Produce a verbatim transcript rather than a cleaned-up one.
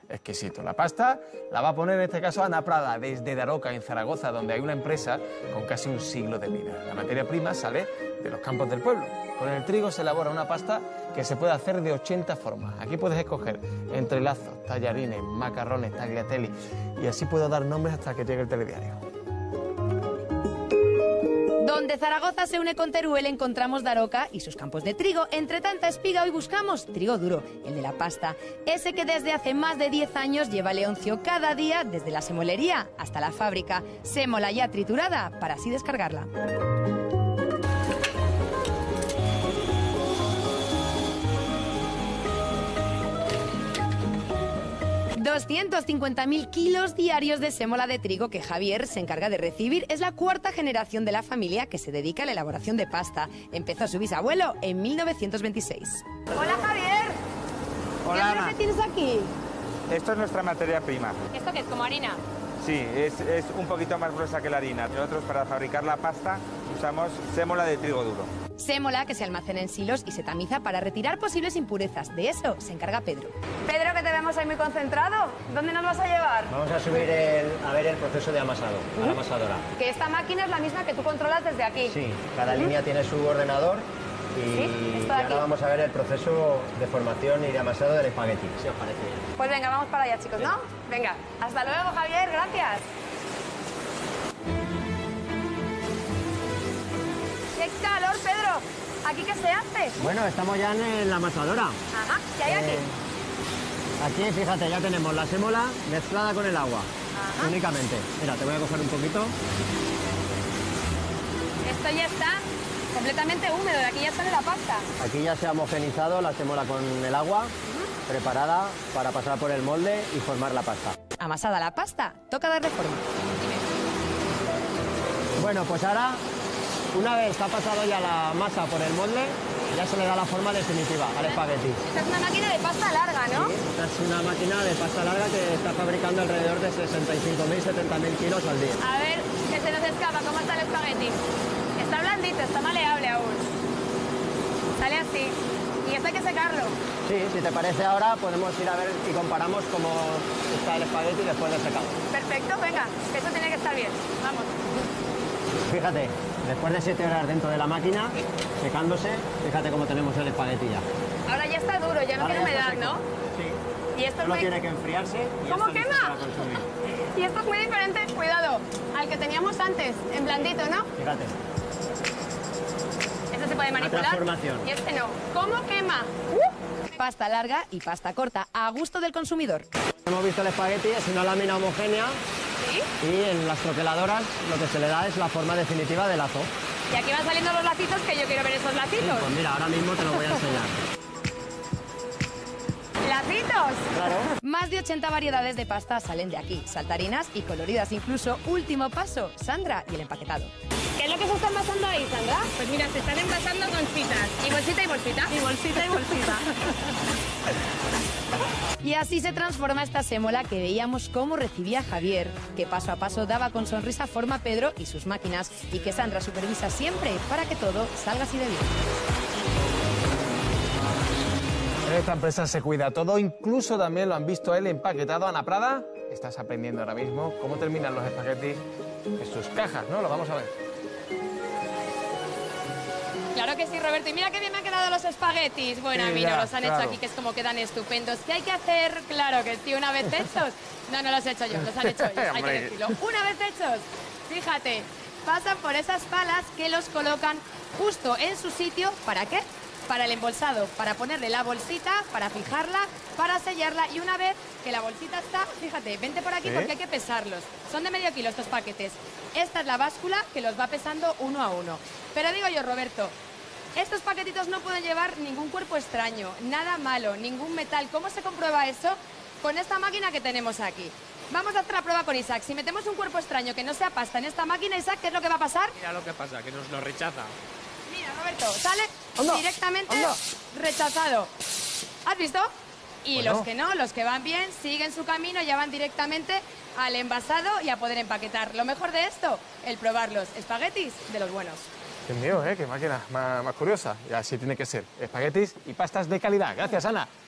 exquisito. La pasta la va a poner en este caso Ana Prada, desde Daroca, en Zaragoza, donde hay una empresa con casi un siglo de vida. La materia prima sale de los campos del pueblo. Con el trigo se elabora una pasta que se puede hacer de ochenta formas. Aquí puedes escoger entrelazos, tallarines, macarrones, tagliatelle, y así puedo dar nombres hasta que llegue el telediario. Donde Zaragoza se une con Teruel encontramos Daroca y sus campos de trigo. Entre tanta espiga hoy buscamos trigo duro, el de la pasta. Ese que desde hace más de diez años lleva Leoncio cada día desde la semolería hasta la fábrica. Sémola ya triturada para así descargarla. doscientos cincuenta mil kilos diarios de sémola de trigo que Javier se encarga de recibir. Es la cuarta generación de la familia que se dedica a la elaboración de pasta. Empezó su bisabuelo en mil novecientos veintiséis. Hola, Javier. Hola, ¿Qué Ana. es lo que tienes aquí? Esto es nuestra materia prima. ¿Esto qué es? ¿Como harina? Sí, es, es un poquito más gruesa que la harina. Nosotros para fabricar la pasta usamos sémola de trigo duro. Sémola que se almacena en silos y se tamiza para retirar posibles impurezas. De eso se encarga Pedro. Pedro, que te vemos ahí muy concentrado. ¿Dónde nos vas a llevar? Vamos a subir el, a ver el proceso de amasado, a la amasadora. Que esta máquina es la misma que tú controlas desde aquí. Sí, cada línea tiene su ordenador y, Sí, y esto de ahora aquí. vamos a ver el proceso de formación y de amasado del espagueti, si os parece bien. Pues venga, vamos para allá, chicos, ¿no? Venga, hasta luego, Javier, gracias. ¡Qué calor, Pedro! ¿Aquí qué se hace? Bueno, estamos ya en la amasadora. Ajá, ¿qué hay aquí? Eh, aquí, fíjate, ya tenemos la sémola mezclada con el agua, Ajá. únicamente. Mira, te voy a coger un poquito. Esto ya está completamente húmedo, de aquí ya sale la pasta. Aquí ya se ha homogenizado la sémola con el agua, preparada para pasar por el molde y formar la pasta. Amasada la pasta, toca darle forma. Bueno, pues ahora, una vez ha pasado ya la masa por el molde, ya se le da la forma definitiva al espagueti. Esta es una máquina de pasta larga, ¿no? Sí, esta es una máquina de pasta larga que está fabricando alrededor de sesenta y cinco mil, setenta mil kilos al día. A ver, que se nos escapa, ¿cómo está el espagueti? Está blandito, está maleable aún. Sale así. Y esto hay que secarlo. Sí, si te parece ahora podemos ir a ver y comparamos cómo está el espagueti después de secado. Perfecto, venga, que eso tiene que estar bien. Vamos. Fíjate, después de siete horas dentro de la máquina, secándose, fíjate cómo tenemos el espagueti ya. Ahora ya está duro, ya no Ahora tiene ya está humedad, seco. ¿no? Sí. Y esto es Solo muy... tiene que enfriarse y ya ¿Cómo está listo quema? para consumir. Y esto es muy diferente, cuidado, al que teníamos antes, en blandito, ¿no? Fíjate. Este se puede manipular. transformación. Y este no. ¿Cómo quema? Pasta larga y pasta corta, a gusto del consumidor. Hemos visto el espagueti, es una lámina homogénea ¿Sí? y en las troqueladoras lo que se le da es la forma definitiva de lazo. Y aquí van saliendo los lacitos, que yo quiero ver esos Sí, lacitos. pues mira, ahora mismo te lo voy a enseñar. ¡Lacitos! Claro. Más de ochenta variedades de pasta salen de aquí, saltarinas y coloridas incluso. Último paso, Sandra y el empaquetado. ¿Qué es lo que se está envasando ahí, Sandra? Pues mira, se están envasando bolsitas. Y bolsita y bolsita. Y bolsita y bolsita. Y así se transforma esta sémola que veíamos cómo recibía Javier, que paso a paso daba con sonrisa forma a Pedro y sus máquinas, y que Sandra supervisa siempre para que todo salga así de bien. En esta empresa se cuida todo, incluso también lo han visto él empaquetado. Ana Prada, estás aprendiendo ahora mismo cómo terminan los espaguetis en sus cajas, ¿no? Lo vamos a ver. Claro que sí, Roberto. Y mira qué bien me han quedado los espaguetis. Bueno, Sí, a mí no ya, los han claro. hecho aquí, que es como quedan estupendos. ¿Qué hay que hacer? Claro que sí, una vez hechos. No, no los he hecho yo, los han hecho ellos, hay que Hombre. decirlo. Una vez hechos, fíjate, pasan por esas palas que los colocan justo en su sitio. ¿Para qué? Para el embolsado, para ponerle la bolsita, para fijarla, para sellarla. Y una vez que la bolsita está, fíjate, vente por aquí ¿Sí? porque hay que pesarlos. Son de medio kilo estos paquetes. Esta es la báscula que los va pesando uno a uno. Pero digo yo, Roberto, estos paquetitos no pueden llevar ningún cuerpo extraño, nada malo, ningún metal. ¿Cómo se comprueba eso? Con esta máquina que tenemos aquí. Vamos a hacer la prueba con Isaac. Si metemos un cuerpo extraño que no sea pasta en esta máquina, Isaac, ¿qué es lo que va a pasar? Mira lo que pasa, que nos lo rechaza. Mira, Roberto, sale Anda, directamente anda. rechazado. ¿Has visto? Y Bueno. los que no, los que van bien, siguen su camino, ya van directamente al envasado y a poder empaquetar. Lo mejor de esto, el probar los espaguetis de los buenos. Dios mío, ¿eh? Qué máquina más, más curiosa. Y así tiene que ser. Espaguetis y pastas de calidad. Gracias, Ana.